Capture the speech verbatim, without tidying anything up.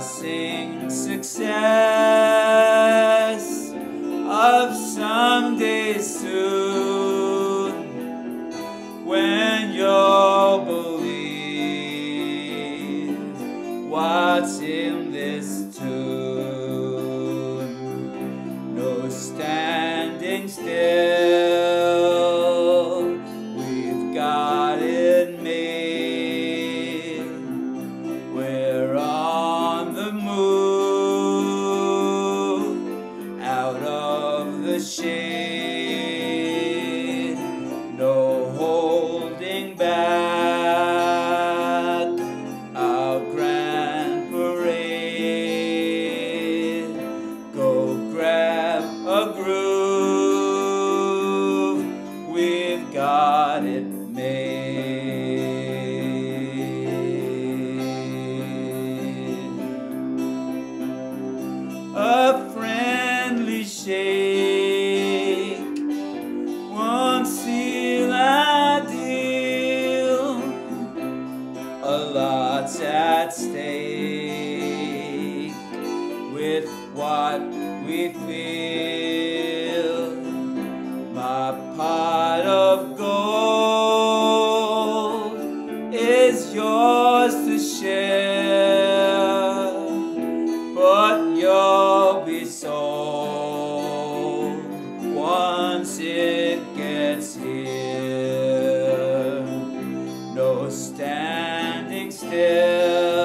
passing success of someday soon, when you'll believe what's in this tune. No standing still, we've got it made. We're on the move, out of the shade. No holding back, our grand parade. Go grab a groove, we've got it made. A friendly shake won't seal a deal. A lot's at stake with what we feel. My pot of gold is yours to share, but you'll be sold once it gets here. No standing still,